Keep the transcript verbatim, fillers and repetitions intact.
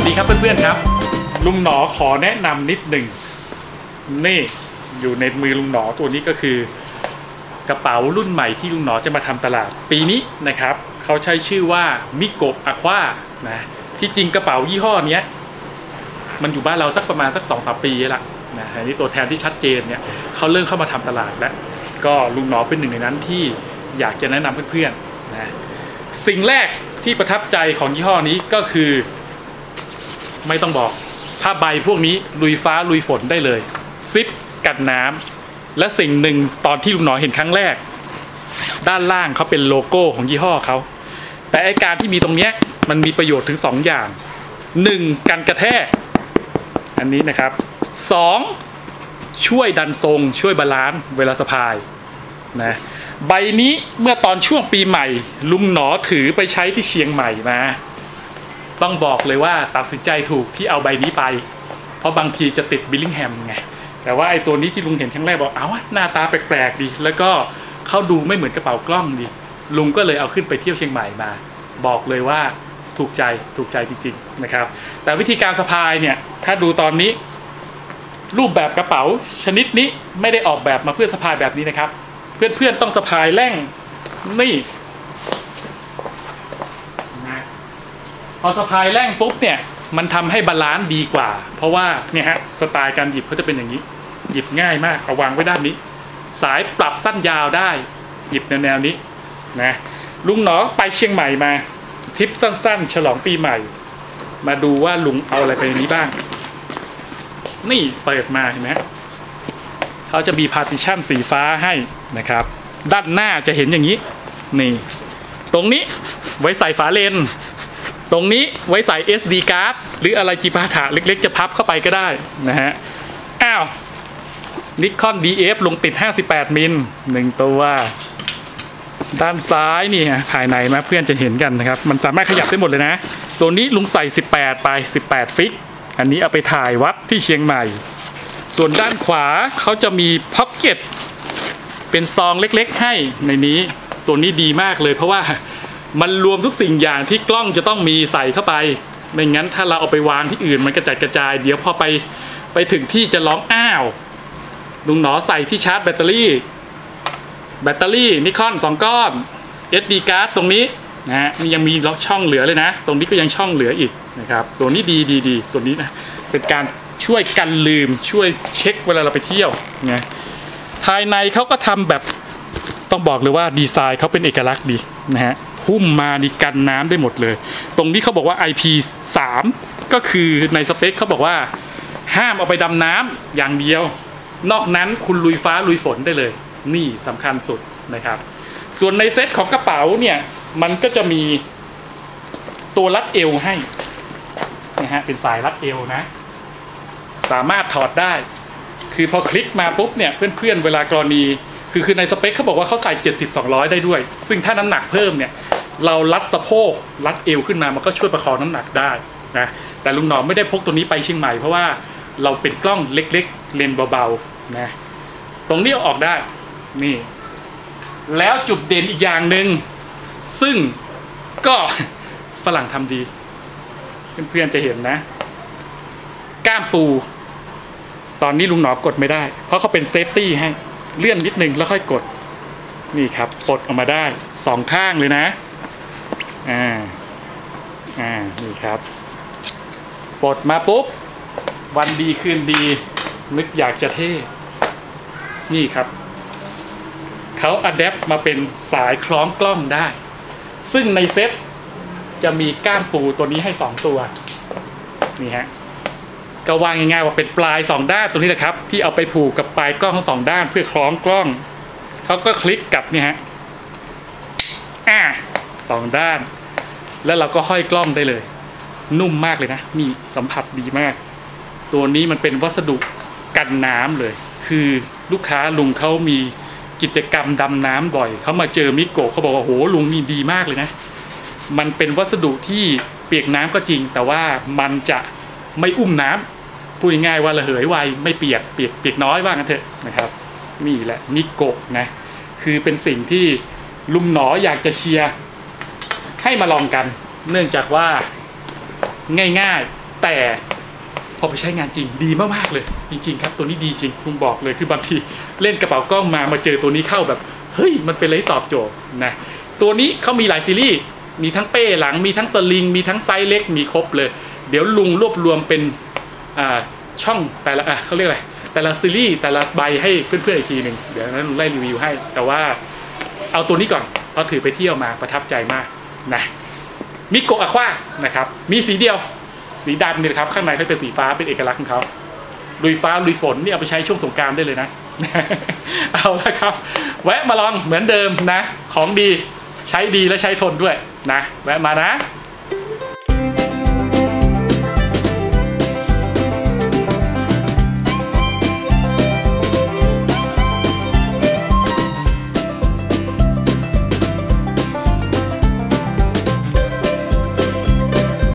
ดีครับเพื่อนๆครับลุงหนอขอแนะนำนิดหนึ่งนี่อยู่ในมือลุงหนอตัวนี้ก็คือกระเป๋ารุ่นใหม่ที่ลุงหนอจะมาทำตลาดปีนี้นะครับเขาใช้ชื่อว่ามิโกะอะควานะที่จริงกระเป๋ายี่ห้อนี้มันอยู่บ้านเราสักประมาณสัก สองถึงสาม ปีแล้วนะอันนี้ตัวแทนที่ชัดเจนเนี่ยเขาเริ่มเข้ามาทำตลาดแล้วก็ลุงหนอเป็นหนึ่งในนั้นที่อยากจะแนะนำเพื่อนๆนะสิ่งแรกที่ประทับใจของยี่ห้อนี้ก็คือไม่ต้องบอกผ้าใบพวกนี้ลุยฟ้าลุยฝนได้เลยซิปกันน้ำและสิ่งหนึ่งตอนที่ลุงหนอเห็นครั้งแรกด้านล่างเขาเป็นโลโก้ของยี่ห้อเขาแต่ไอการที่มีตรงนี้มันมีประโยชน์ถึงสองอย่างหนึ่งกันกระแทกอันนี้นะครับสองช่วยดันทรงช่วยบาลานซ์เวลาสะพายนะใบนี้เมื่อตอนช่วงปีใหม่ลุงหนอถือไปใช้ที่เชียงใหม่มาต้องบอกเลยว่าตัดสินใจถูกที่เอาใบนี้ไปเพราะบางทีจะติดบิลลิงแฮมไงแต่ว่าไอ้ตัวนี้ที่ลุงเห็นครั้งแรกบอกเอ้าหน้าตาแปลกๆดีแล้วก็เขาดูไม่เหมือนกระเป๋ากล้องดีลุงก็เลยเอาขึ้นไปเที่ยวเชียงใหม่มาบอกเลยว่าถูกใจถูกใจจริงๆนะครับแต่วิธีการสะพายเนี่ยถ้าดูตอนนี้รูปแบบกระเป๋าชนิดนี้ไม่ได้ออกแบบมาเพื่อสะพายแบบนี้นะครับเพื่อนๆต้องสะพายแร่งนี่นะพอสะพายแร่งปุ๊บเนี่ยมันทำให้บาลานซ์ดีกว่าเพราะว่าเนี่ยฮะสไตล์การหยิบเขาจะเป็นอย่างนี้หยิบง่ายมากเอาวางไว้ด้านนี้สายปรับสั้นยาวได้หยิบแนวๆนี้นะลุงหนอไปเชียงใหม่มาทริปสั้นๆฉลองปีใหม่มาดูว่าลุงเอาอะไรไปในนี้บ้างนี่เปิดมาเห็นไหมเขาจะมีพาร์ติชันสีฟ้าให้นะครับด้านหน้าจะเห็นอย่างนี้นี่ตรงนี้ไว้ใส่ฝาเลนตรงนี้ไว้ใส่ เอส ดี card หรืออะไรจิปาถะเล็กๆจะพับเข้าไปก็ได้นะฮะอ้าวนิคอน ดี เอฟ ลงติดห้าสิบแปดมิลหนึ่งตัวด้านซ้ายนี่ภายในมาเพื่อนจะเห็นกันนะครับมันสามารถขยับได้หมดเลยนะตัวนี้ลุงใส่สิบแปดไปสิบแปดฟิกอันนี้เอาไปถ่ายวัดที่เชียงใหม่ส่วนด้านขวาเขาจะมีพ็อกเก็ตเป็นซองเล็กๆให้ในนี้ตัวนี้ดีมากเลยเพราะว่ามันรวมทุกสิ่งอย่างที่กล้องจะต้องมีใส่เข้าไปไม่งั้นถ้าเราเอาไปวางที่อื่นมันกระจัดกระจายเดี๋ยวพอไปไปถึงที่จะร้องอ้าวลุงหนอใส่ที่ชาร์จแบตเตอรี่แบตเตอรี่นิคอนสองก้อน เอส ดี card ตรงนี้นะฮะนี่ยังมีล็อกช่องเหลือเลยนะตรงนี้ก็ยังช่องเหลืออีกนะครับตัวนี้ดีดีดีตัวนี้นะเป็นการช่วยกันลืมช่วยเช็คเวลาเราไปเที่ยวนะภายในเขาก็ทำแบบต้องบอกเลยว่าดีไซน์เขาเป็นเอกลักษณ์ดีนะฮะหุ้มมาดีกันน้ำได้หมดเลยตรงนี้เขาบอกว่า ไอ พี สาม ก็คือในสเปคเขาบอกว่าห้ามเอาไปดำน้ำอย่างเดียวนอกนั้นคุณลุยฟ้าลุยฝนได้เลยนี่สำคัญสุดนะครับส่วนในเซ็ตของกระเป๋าเนี่ยมันก็จะมีตัวรัดเอวให้นะฮะเป็นสายรัดเอวนะสามารถถอดได้คือพอคลิกมาปุ๊บเนี่ยเพื่อนๆเวลากรณีคือคือในสเปคเขาบอกว่าเขาใส่เจ็ดสิบ สองร้อยได้ด้วยซึ่งถ้าน้ำหนักเพิ่มเนี่ยเรารัดสะโพกรัดเอวขึ้นมามันก็ช่วยประคองน้ำหนักได้นะแต่ลุงหนอมไม่ได้พกตัวนี้ไปเชียงใหม่เพราะว่าเราเป็นกล้องเล็กๆเลนเบาๆนะตรงนี้เอาออกได้นี่แล้วจุดเด่นอีกอย่างหนึ่งซึ่งก็ฝรั่งทำดีเพื่อนๆจะเห็นนะก้ามปูตอนนี้ลุงหนอกดไม่ได้เพราะเขาเป็นเซฟตี้ให้เลื่อนนิดนึงแล้วค่อยกดนี่ครับปลดออกมาได้สองข้างเลยนะอ่าอ่านี่ครับปลดมาปุ๊บวันดีคืนดีนึกอยากจะเท่นี่ครับเขาอัดแอปมาเป็นสายคล้องกล้องได้ซึ่งในเซ็ตจะมีก้ามปูตัวนี้ให้สองตัวนี่ฮะก็วางง่ายๆว่าเป็นปลายสองด้านตัวนี้นะครับที่เอาไปผูกกับปลายกล้องทั้งสองด้านเพื่อคล้องกล้องเขาก็คลิกกับนี่ฮะอ่าสองด้านแล้วเราก็ห้อยกล้องได้เลยนุ่มมากเลยนะมีสัมผัสดีมากตัวนี้มันเป็นวัสดุกันน้ำเลยคือลูกค้าลุงเขามีกิจกรรมดำน้ำบ่อยเขามาเจอมิโกะเขาบอกว่าโหลุงนี่ดีมากเลยนะมันเป็นวัสดุที่เปียกน้ำก็จริงแต่ว่ามันจะไม่อุ้มน้ำพูดง่ายๆว่าระเหยไวไม่เปียกเปียกเปียกน้อยว่างั้นเถอะนะครับนี่แหละมิโกะนะคือเป็นสิ่งที่ลุงหนออยากจะเชียร์ให้มาลองกันเนื่องจากว่าง่ายๆแต่พอไปใช้งานจริงดีมากๆเลยจริงๆครับตัวนี้ดีจริงลุงบอกเลยคือบางทีเล่นกระเป๋ากล้องมามาเจอตัวนี้เข้าแบบเฮ้ยมันเป็นอะไรที่ตอบโจทย์นะตัวนี้เขามีหลายซีรีส์มีทั้งเป้หลังมีทั้งสลิงมีทั้งไซส์เล็กมีครบเลยเดี๋ยวลุงรวบรวมเป็นช่องแต่ละเขาเรียกอะไรแต่ละซีรีส์แต่ละใบให้เพื่อนๆอีกทีหนึ่งเดี๋ยวนั้นลุงไล่รีวิวให้แต่ว่าเอาตัวนี้ก่อนเพราะถือไปเที่ยวมาประทับใจมากนะมิโกะอะควานะครับมีสีเดียวสีดำนี่นะครับข้างในเขาเป็นสีฟ้าเป็นเอกลักษณ์ของเขาลุยฟ้าลุยฝนนี่เอาไปใช้ช่วงสงกรานต์ได้เลยนะ เอาละครับแวะมาลองเหมือนเดิมนะของดีใช้ดีและใช้ทนด้วยนะแวะมานะ